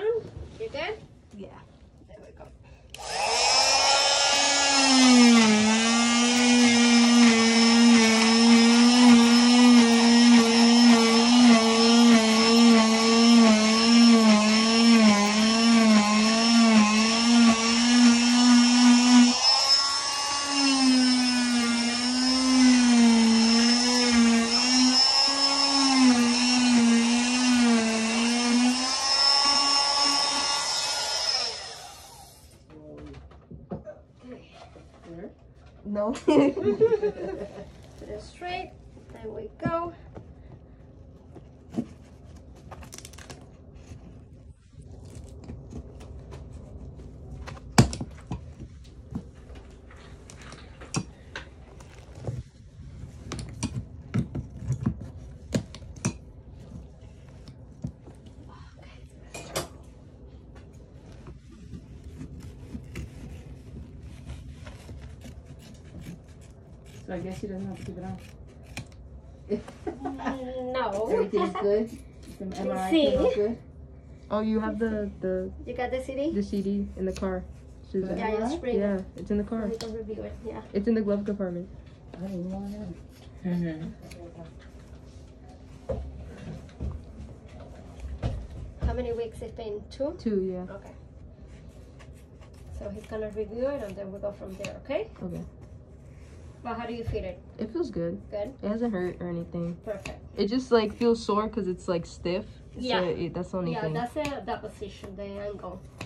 around. You good? Yeah. There we go. No. Put it straight. There we go. So I guess she doesn't have to keep it on. No. Everything's good. The MRI came out good. Oh, you have the You got the CD? CD in the car. Susan. Yeah, just bring it. Yeah, it's in the car. We can review it. Yeah. It's in the glove compartment. I didn't know I had it. How many weeks it's been? 2? 2, yeah. Okay. So he's gonna review it and then we go from there, okay? Okay. Well, how do you feel it? It feels good. Good? It hasn't hurt or anything. Perfect. It just like feels sore because it's like stiff. Yeah. So that's the only Yeah, thing. that's that position, the angle.